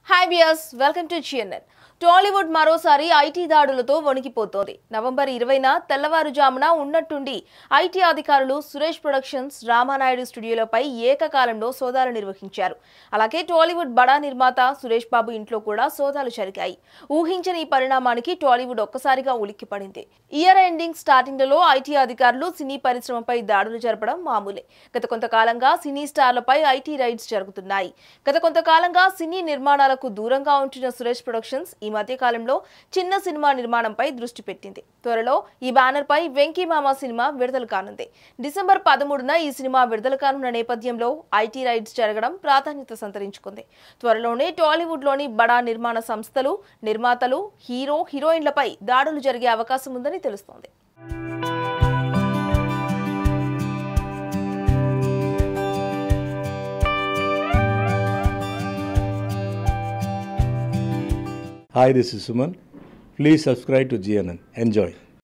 Hi viewers, welcome to GNN. Tollywood మరోసారి IT దాడులతో వణికిపోతోంది. November 20న తెల్లవారుజామున ఉన్నట్టుండి ఐటీ అధికారులు సురేష్ ప్రొడక్షన్స్ రామానాయుడు స్టూడియోలపై ఏకకాలంలో సోదాలు నిర్వహించారు. అలాగే టాలీవుడ్ బడా నిర్మాత సురేష్ బాబు ఇంట్లో కూడా సోదాలు జరిగాయి. ఊహించని ఈ పరిణామానికి టాలీవుడ్ ఒక్కసారిగా ఉలిక్కిపడింది. ఇయర్ ఎండింగ్ స్టార్టింగ్లలో ఐటీ అధికారులు సినీ పరిశ్రమపై దాడులు జరపడం మామూలే. గత కొంతకాలంగా సినీ స్టార్లపై ఐటీ రైడ్స్ జరుగుతున్నాయి. గత కొంతకాలంగా సినీ నిర్మాణాలకు దూరంగా ఉంటున్న సురేష్ ప్రొడక్షన్స్ ఈ మధ్య కాలంలో చిన్న సినిమా నిర్మాణంపై దృష్టి పెట్టింది. త్వరలో ఈ బ్యానర్ పై వెంకీ మామ సినిమా విడుదల కానుంది. డిసెంబర్ 13న ఈ సినిమా విడుదల కానున్న నేపథ్యంలో ఐటీ రైడ్స్ జరగడం ప్రాధాన్యత సంతరించుకుంది. త్వరలోనే టాలీవుడ్ లోని బడా నిర్మాణ సంస్థలు, నిర్మాతలు, హీరోయిన్లపై దాడులు జరిగే అవకాశం ఉందని తెలుస్తోంది. Hi, this is Suman. Please subscribe to GNN. Enjoy.